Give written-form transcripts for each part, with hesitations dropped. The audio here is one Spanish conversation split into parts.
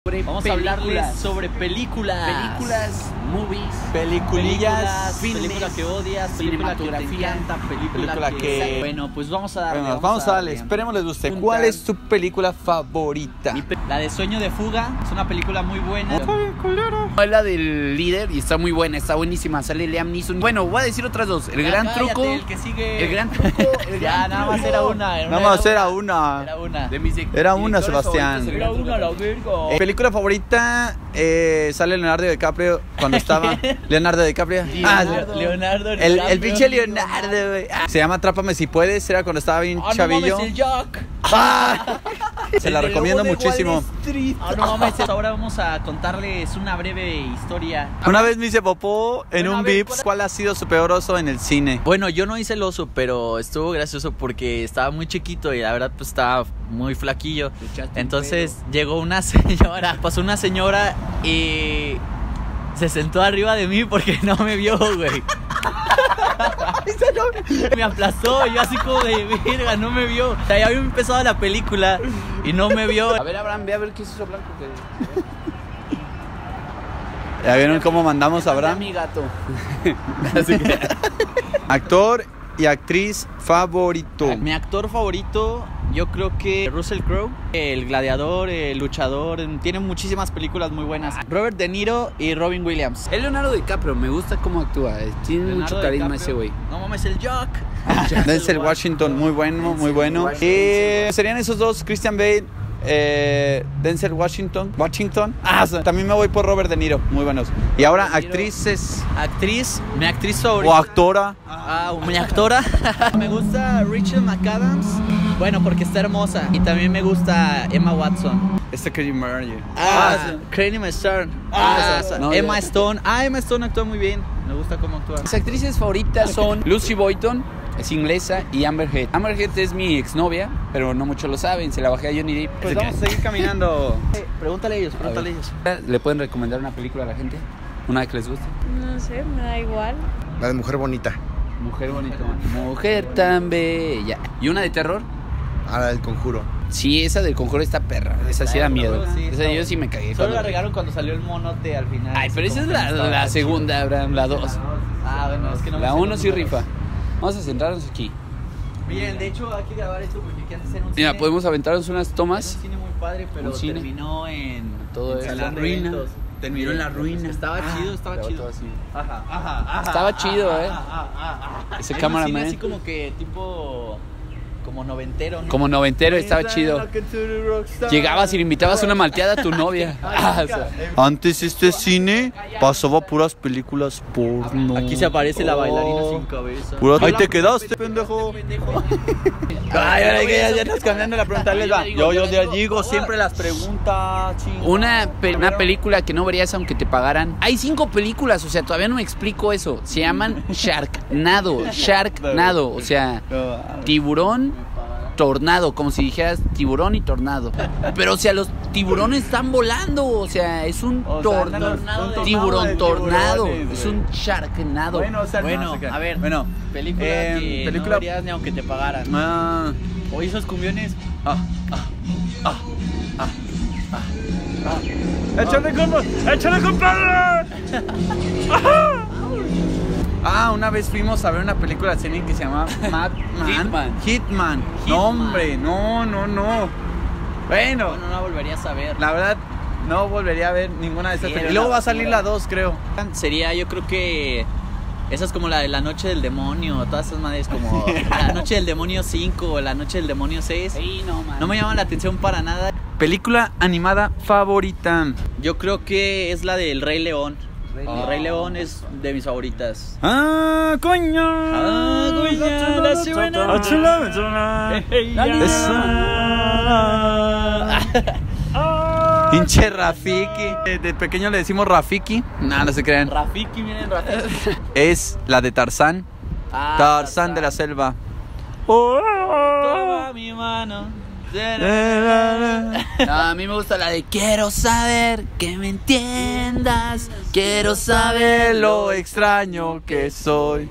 Vamos a hablarles sobre películas. Movies. Peliculillas. Película que odias, película que te encanta, película que... Bueno, pues vamos a darle. Bueno, vamos a darle, esperemos les guste. ¿Cuál es tu película favorita? La de Sueño de Fuga, es una película muy buena. Es la del líder y está muy buena, está buenísima. Sale Liam Neeson. Bueno, voy a decir otras dos. El Ya, gran cállate, truco. El que sigue. El gran truco. Ya, nada más era una. Nada más era una. Era una. De mis Era una, directores Sebastián. favoritos, el Era gran truco. una, la verga. Película favorita, sale Leonardo DiCaprio cuando estaba. Leonardo DiCaprio. Leonardo. El pinche Leonardo, güey. Se llama Atrápame si puedes, era cuando estaba bien chavillo. No mames, el Jack. Se la recomiendo muchísimo. No mames, ahora vamos a contarles una breve historia. Una vez me hice popó en Bueno, un a ver, Vips. ¿Cuál ha sido su peor oso en el cine? Bueno, yo no hice el oso, pero estuvo gracioso porque estaba muy chiquito y la verdad pues estaba muy flaquillo. Entonces llegó una señora, pasó una señora y se sentó arriba de mí porque no me vio, güey. Me aplastó, yo así como de verga, no me vio. O sea, ya había empezado la película y no me vio. A ver, Abraham, ve a ver qué es eso blanco que... ¿Ya vieron cómo mandamos a Abraham? Mi gato. Así que... Actor y actriz favorito. Mi actor favorito, yo creo que Russell Crowe, el gladiador, el luchador, tiene muchísimas películas muy buenas. Robert De Niro y Robin Williams. Es Leonardo DiCaprio, me gusta cómo actúa. Tiene Leonardo mucho carisma DiCaprio. ese güey. No mames, el Jack. Denzel Washington, muy bueno, muy bueno. Serían esos dos, Christian Bale, Denzel Washington. También me voy por Robert De Niro, muy buenos. Y ahora actrices Actriz, mi actriz favorita. o actora. Mi actora. Me gusta Rachel McAdams. Bueno, porque está hermosa. Y también me gusta Emma Watson. Katie Murray. Kramer Stern. no, Emma ya. Stone. Emma Stone actúa muy bien. Me gusta cómo actúa. Mis actrices favoritas son Lucy Boynton, es inglesa, y Amber Heard. Amber Heard es mi exnovia, pero no muchos lo saben, se la bajé a Johnny Depp. Pues vamos a seguir caminando. Pregúntale a ellos, pregúntale a ellos. ¿Le pueden recomendar una película a la gente? ¿Una que les guste? No sé, me da igual. La de Mujer Bonita. Mujer bonita. Mujer tan bella. ¿Y una de terror? La del Conjuro. Sí, esa del Conjuro está perra. Esa sí da miedo. Sí, Esa yo sí me cagué. Solo la cuando- regaron cuando salió el monote al final. Ay, pero esa es Como que estaba la chido. segunda, Abraham, la 2. Bueno, es que no me La sé 1 los sí números. rifa. Vamos a centrarnos aquí. Bien, de hecho hay que grabar esto porque antes era un Mira, cine. podemos aventarnos unas Era tomas. un cine muy padre, pero Un cine. terminó en Todo en eso. salón En la de ruina. eventos. Terminó en la ruina. Estaba chido, estaba Pero chido. todo así. Ajá. Estaba chido, Ese Era un cameraman. cine así como que tipo como noventero, ¿no? Como noventero, estaba chido. Llegabas y le invitabas una malteada a tu novia. O sea, Antes este cine pasaba puras películas porno. Aquí se aparece la bailarina sin cabeza. Ahí te quedaste, pendejo. Ay, ya estás cambiando la pregunta. Les va. Yo digo siempre las preguntas. una película que no verías aunque te pagaran. Hay 5 películas, o sea, todavía no me explico eso. Se llaman Sharknado. O sea, tiburón, tornado, como si dijeras tiburón y tornado. Pero, o sea, los tiburones están volando. O sea, es un tiburón tornado. Es un Sharknado. Bueno, a ver. Bueno, Película que no verías ni aunque te pagaran. Oye, esos cumbiones. ¡Échale, compadre! Una vez fuimos a ver una película de cine que se llama Hitman. No, hombre, no. Bueno, No la volverías a ver. la verdad, no volvería a ver ninguna de estas Sí, películas. Y era luego va a una salir basura. la 2, creo. Sería, yo creo que esa es como la de La Noche del Demonio, todas esas madres como La Noche del Demonio 5 o La Noche del Demonio 6. Sí, no, man. No me llaman la atención para nada. Película animada favorita. Yo creo que es la del Rey León. El Rey León es de mis favoritas. Coño. La sirena. Hinche Rafiki. De pequeño le decimos Rafiki. No se crean. Rafiki, miren, Rafiki. Es la de Tarzán. Tarzán de la selva. Toma mi mano. A mí me gusta la de quiero saber que me entiendas. Quiero saber Lo extraño que soy.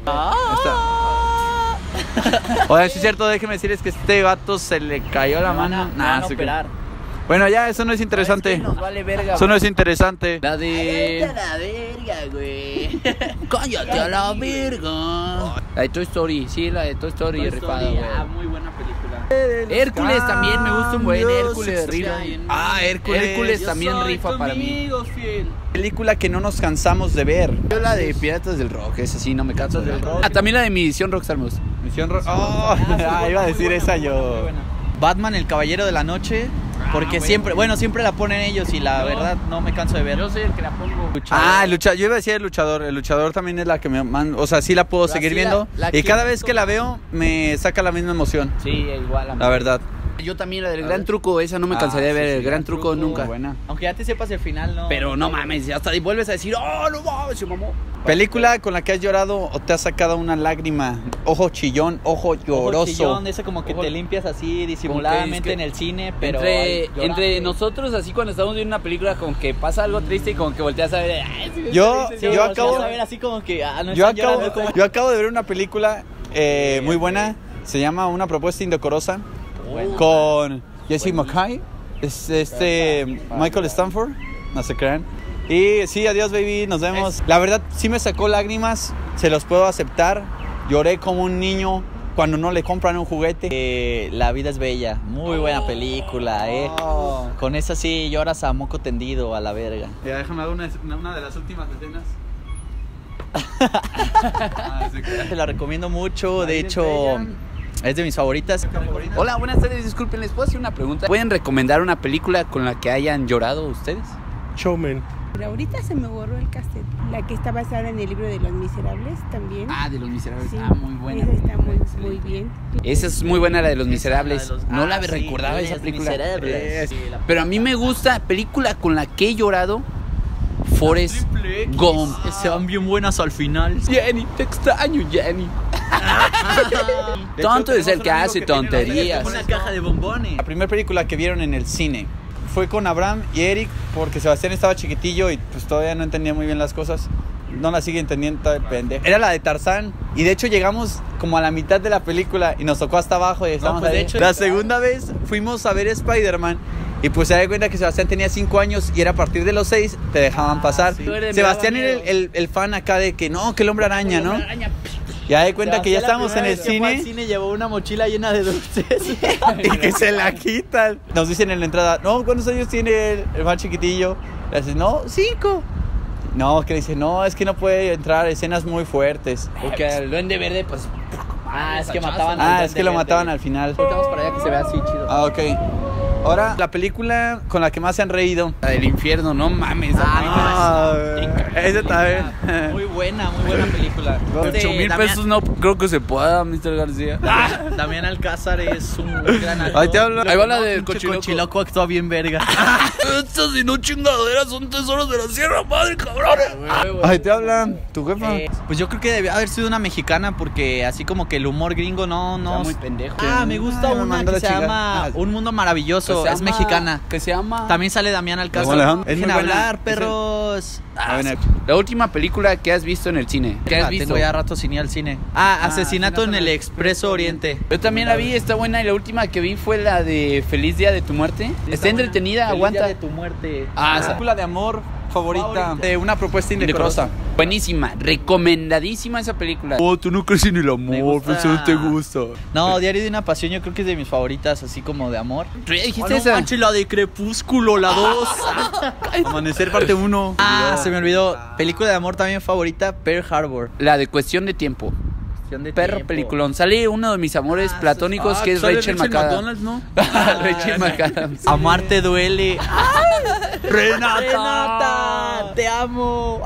Oye, sí es cierto, déjeme decirles que este gato se le cayó la mano. Nah, se operar. Bueno, ya, eso no es interesante. Nos vale verga. Eso no es interesante. La de... Cállate a la verga, güey. Cállate a la verga. La de Toy Story, sí, la de Toy Story, rifada, güey. Muy buena película. Hércules también me gusta un buen Hércules rifa. Hércules Yo también soy rifa tu para mí. amigo fiel. Película que no nos cansamos de ver. Yo la de Piratas del Rock, esa sí, no me canso de ver. También la de Misión Rockstar me gusta. Misión iba a decir esa yo. Batman, el Caballero de la Noche. Porque siempre la ponen ellos y la verdad no me canso de ver. Yo soy el que la pongo. Yo iba a decir el luchador. El luchador también es la que o sea, sí la puedo seguir viendo. Y cada vez que la veo me saca la misma emoción. Sí, igual. La verdad. Yo también la del Gran Truco, esa no me cansaría de ver, el Gran Truco nunca. Buena. Aunque ya te sepas el final, ¿no? Pero no mames, hasta vuelves a decir, oh, no mames, se mamó. Película con la que has llorado o te has sacado una lágrima. Ojo chillón, ojo lloroso. Ojo chillón, ese como que te limpias así disimuladamente en el cine, pero entre nosotros, así cuando estamos viendo una película, como que pasa algo triste y como que volteas a ver. Yo acabo a ver así como que no yo están llorando, como... acabo de ver una película muy buena. Se llama Una propuesta indecorosa. Con Jesse McKay, Michael Stanford, no se crean. Y sí, adiós baby, nos vemos. La verdad sí me sacó lágrimas, se los puedo aceptar. Lloré como un niño cuando no le compran un juguete. La vida es bella, muy buena película, Con esa sí lloras a moco tendido, a la verga. Ya, déjame dar una de las últimas escenas. Te la recomiendo mucho, de hecho... Es de mis favoritas. Hola, buenas tardes, disculpen, ¿les puedo hacer una pregunta? ¿Pueden recomendar una película con la que hayan llorado ustedes? Showman. Pero ahorita se me borró el cassette. La que está basada en el libro de Los Miserables también. Ah, de Los Miserables. Sí, muy buena. Esa está muy bien. Esa es muy buena, la de Los Miserables. No la sí, recordaba esa película. Miserables. Pero a mí me gusta, película con la que he llorado, Forrest Gump. Se van bien buenas al final. Jenny, te extraño, Jenny. Tonto es el que hace tonterías. Una caja de bombones. La primera película que vieron en el cine fue con Abraham y Eric, porque Sebastián estaba chiquitillo y pues todavía no entendía muy bien las cosas. No la sigue entendiendo, todo el pendejo. Era la de Tarzán y de hecho llegamos como a la mitad de la película y nos tocó hasta abajo y estábamos pues, ahí. de hecho, la segunda vez fuimos a ver Spider-Man y pues se da cuenta que Sebastián tenía 5 años y era a partir de los 6 te dejaban pasar. Sí. Sebastián era el fan acá de que no, que el hombre araña, ¿no? Ya de cuenta que ya estábamos en el cine. El cine llevó una mochila llena de dulces. Y que se la quitan. Nos dicen en la entrada, no, ¿cuántos años tiene el más chiquitillo? Le dicen, no, 5. No, que le dice, no, es que no puede entrar, escenas muy fuertes. Porque el Duende Verde, pues... es que mataban es que lo mataban al final. Vamos para allá que se vea así chido. Ok. Ahora, la película con la que más se han reído. La del infierno, no mames. Esa también. Muy buena película. 8,000 pesos no creo que se pueda, Mr. García. Damián Alcázar es un gran actor. Ahí te hablo. Ahí va la del Cochiloco actúa bien verga. Estas y no chingaderas son tesoros de la sierra, madre cabrón. Ahí te hablan, tu jefa. Pues yo creo que debió haber sido una mexicana porque así como que el humor gringo no... Está muy pendejo. Me gusta una que se llama Un Mundo Maravilloso. Es mexicana. Que se llama... También sale Damián Alcázar. Dejen hablar, perros. La última película que has visto en el cine. ¿Qué has visto? Tengo ya rato sin ir al cine. Asesinato en el Expreso Oriente. Yo también la vi, está buena. Y la última que vi fue la de Feliz Día de tu Muerte. Está entretenida, aguanta. Feliz Día de tu Muerte. Esa película de amor favorita. De Una propuesta indecorosa. Buenísima, recomendadísima esa película. Tú no crees en el amor, pero eso te gusta. No, Diario de una Pasión yo creo que es de mis favoritas, así como de amor. ¿Tú ya dijiste esa? Manche, la de Crepúsculo, la 2. Amanecer parte 1. Se me olvidó. Película de amor también favorita, Pearl Harbor. La de Cuestión de Tiempo. Perro peliculón. Sale uno de mis amores platónicos que es Rachel McAdams. ¿No? Rachel McAdams. Amarte duele. Renata, te amo.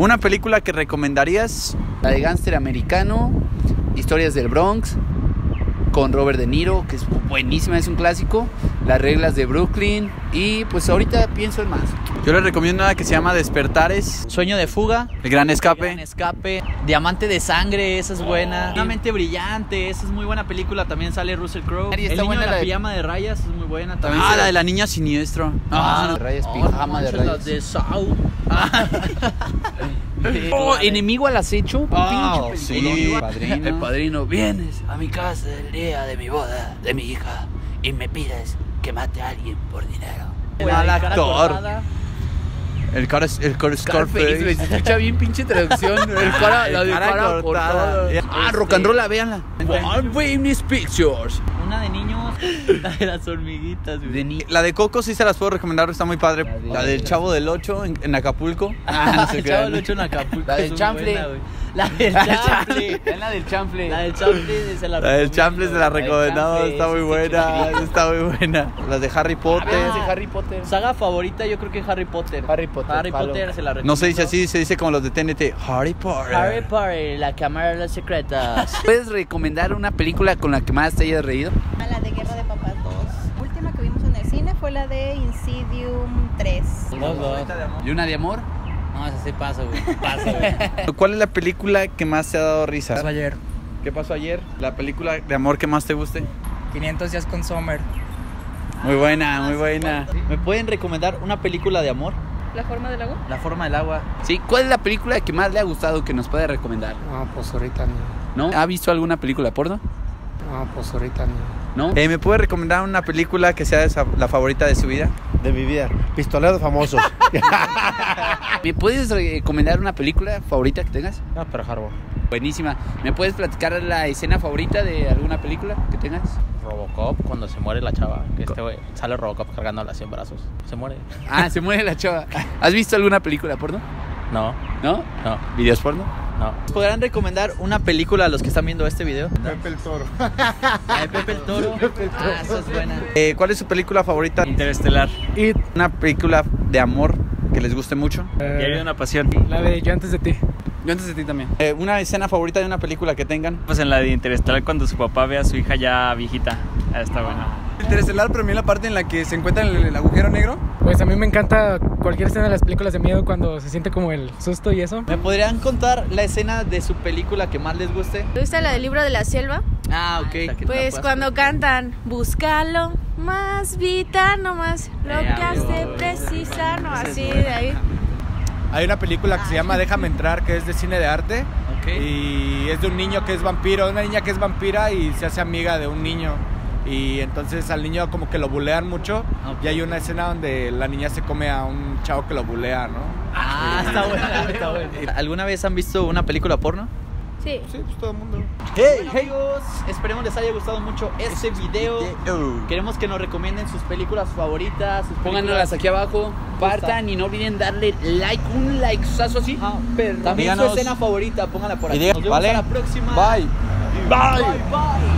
¿Una película que recomendarías? La de Gánster Americano, Historias del Bronx, con Robert De Niro, que es buenísima, es un clásico. Las Reglas de Brooklyn. Y pues ahorita pienso en más. Yo les recomiendo una que se llama Despertares, Sueño de fuga. El Gran Escape. Gran Escape. Diamante de sangre, esa es buena. Una mente brillante, esa es muy buena película. También sale Russell Crowe. Y está El niño buena de la la de- pijama de rayas es muy buena también. La de la niña siniestro. De rayas, pijama de manches, rayas. las de Saw. Oh, Enemigo al acecho. Pinche sí, peliculón. Padrino. El Padrino. Vienes a mi casa el día de mi boda, de mi hija, y me pides que mate a alguien por dinero. Mal La de cara actor. cortada. El cara Scarface, güey, se escucha bien pinche traducción. El cara, la de cara cortada. Rock and roll, véanla. Famous Pictures. Una de niños. La de las hormiguitas, güey. De ni- La de Coco sí se las puedo recomendar, está muy padre. La de- La del Chavo del 8 en Acapulco. Ah, se el crean. Chavo del Ocho en Acapulco. La del es muy chanfle. buena, güey. La del chanfle. Es la del chanfle. La del chanfle se la La del recomiendo. Chample se la recomendamos, Chanfle, está muy ese buena, pinche está muy buena. Las de Harry Potter. Véanse Harry Potter. Saga favorita, yo creo que Harry Potter. Harry Potter, Harry jalo. Potter se la recomiendo. No se dice así, se dice como los de TNT. Harry Potter. Harry Potter, la cámara de los secretos. ¿Puedes recomendar una película con la que más te hayas reído? A la de Guerra de Papás 2. La última que vimos en el cine fue la de Insidium 3. ¿Y una de amor? No, eso sí pasa, güey. Pasa, güey. ¿Cuál es la película que más te ha dado risa? Ayer, ¿Qué pasó ayer? La película de amor que más te guste. 500 días con Summer. Muy buena, muy buena. ¿Me pueden recomendar una película de amor? ¿La forma del agua? La forma del agua. Sí, ¿cuál es la película que más le ha gustado que nos puede recomendar? No, pues ahorita no. ¿No? ¿Ha visto alguna película porno? No, pues ahorita no. ¿No? ¿Me puede recomendar una película que sea la favorita de su vida? De mi vida. Pistolero famoso. ¿Me puedes recomendar una película favorita que tengas? Ah, pero Harbor. Buenísima. ¿Me puedes platicar la escena favorita de alguna película que tengas? Robocop, cuando se muere la chava, que güey sale Robocop cargándola así en brazos. Se muere. Ah, se muere la chava. ¿Has visto alguna película porno? No, ¿No? no, ¿Videos porno? no. ¿Podrán recomendar una película a los que están viendo este video? Pepe el Toro. La de Pepe el Toro. Ah, esa es buena. ¿Cuál es su película favorita? Interestelar. Una película de amor que les guste mucho. Diario de una pasión. La de Yo antes de ti. Yo antes de ti también. Una escena favorita de una película que tengan. Pues en la de Interestelar cuando su papá ve a su hija ya viejita. Está buena. Interestelar, pero a mí la parte en la que se encuentra en el agujero negro. Pues a mí me encanta cualquier escena de las películas de miedo cuando se siente como el susto y eso. ¿Me podrían contar la escena de su película que más les guste? ¿Te gusta la del libro de la selva? Ah, ok. Pues cuando cantan, búscalo más vitano, más lo que hace precisar, no, así de ahí. Hay una película que se llama Déjame entrar, que es de cine de arte. Ok. Y es de un niño que es vampiro, una niña que es vampira y se hace amiga de un niño. Y entonces al niño como que lo bulean mucho. Ok. Y hay una escena donde la niña se come a un chavo que lo bulea, ¿no? Ah, está buena, está buena. ¿Alguna vez han visto una película porno? Sí. Sí, pues todo el mundo. Hey, amigos, esperemos les haya gustado mucho este video. Queremos que nos recomienden sus películas favoritas, sus Pónganlas películas. aquí abajo, partan y no olviden darle like, un likesazo así. También Díganos. su escena favorita, pónganla por aquí. Y digan, Nos vemos ¿vale? a la próxima. Bye. Bye, bye.